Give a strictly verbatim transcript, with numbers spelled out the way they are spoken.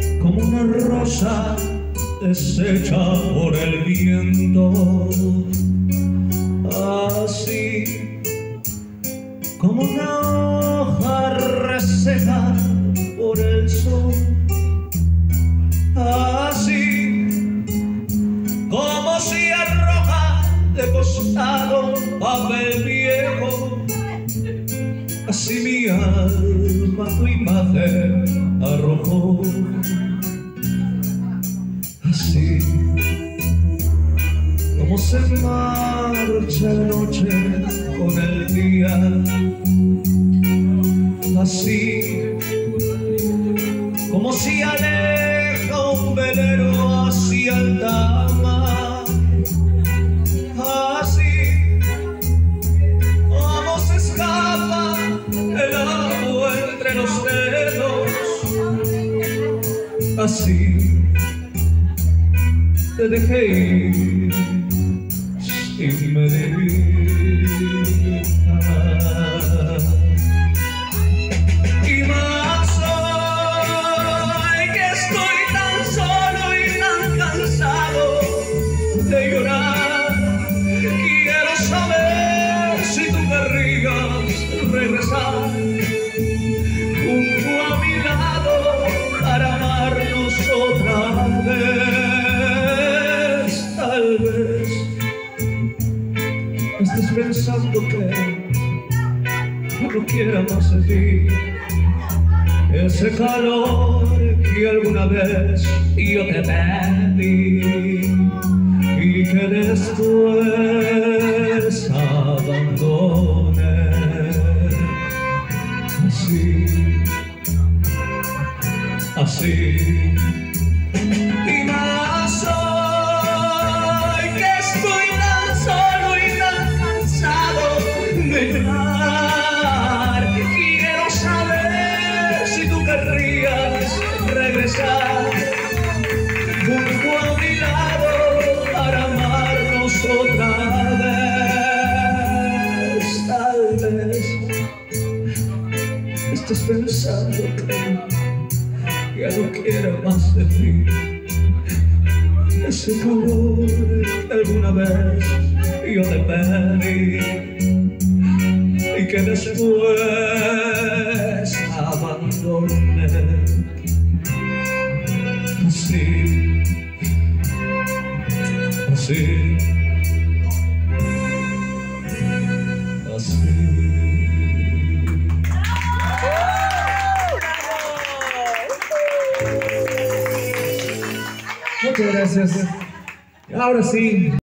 como una rosa deshecha por el viento, así como una hoja reseca por el sol, así como si arroja de costado un papel viejo, así mi alma tu imagen arrojó. Así como se marcha la noche con el día, así como si aleja un velero hacia el mar, así como se escapa el agua entre los dedos, así te dejé ir sin medir. Y más hoy que estoy tan solo y tan cansado de llorar, quiero saber si tú querrías regresar junto a mi lado para amarnos otra vez. Tal vez estés pensando que yo no quiera más de ti, ese calor que alguna vez yo te pedí y que después abandoné. Así, así y más hoy que estoy tan solo y tan cansado de llorar, quiero saber si tú querrías regresar junto a mi lado para amarnos otra vez. Tal vez estés pensando que ya no quiero más de ti, ese calor que alguna vez yo te pedí y que después abandoné. Así, así, así. Muchas gracias. Ahora sí.